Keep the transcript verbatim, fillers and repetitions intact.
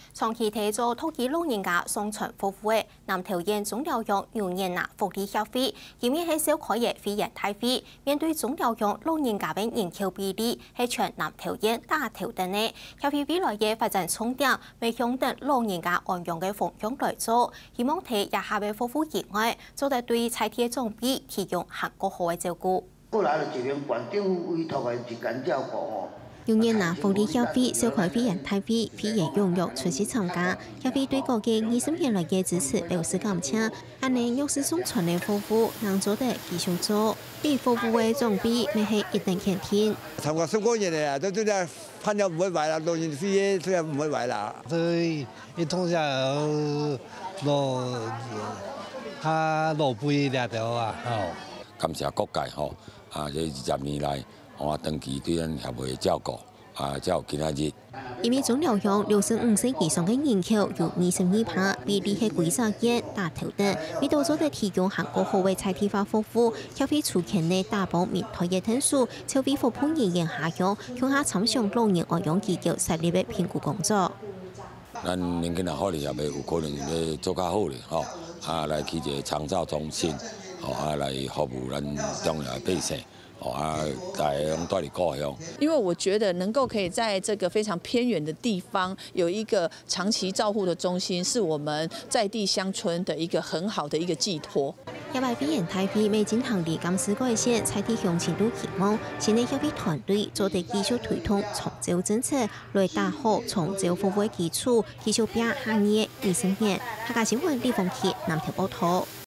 长期提做托起老人家生存服务的南投县中疗养幼年呐福利协会，今年係召開嘅會員大會，面對中療養老人家嘅人口比例係全南投縣大頭等嘅，協會未來嘅發展重點，未向等老人家安養嘅方向來做，希望提日下嘅服務以外，做得對財體嘅裝備提供更高好嘅照顧。 過來就一名縣政府委託嘅一間照顧哦。 幼年呐福利協會召開會員大會，會員踴躍出席參加。協會對過去二十年來嘅支持表示感謝，安尼若是送傳嘅服務，能做得繼續做，對服務嘅裝備咪係一定肯定。 參加十個月嘅啊，都都係朋友唔會壞啦，老人飛雖然唔會壞啦。 對，一通下落他落背兩條啊，好。 感謝各界吼，啊，這二十年來。我長期對咱協會照顧，啊，照今仔日。 因為中療養六十五歲以上嘅人口有二十二趴，比例係規則縣大頭等，為到做得提供韓國好嘅財體化服務，協會出現嘅大埔面台嘅天數，籌備服務人員下鄉，向下參詳老人安養機構實力嘅評估工作。 咱年輕人可能也未有可能要做較好咧，吼，啊，來去一個長照中心，吼，啊，來服務咱中央百姓。哦啊，在帶嚟故鄉。 因為我覺得能夠可以在這個非常偏遠的地方有一個長期照護的中心，是我們在地鄉村的一個很好的一個寄託。 因為會員大會未進行的監視改善，財體向前都期望新的協會團隊做得繼續推動長照政策，來打好長照服務的基礎，繼續拼下年二十年。客家新聞李鳳琪南投報道。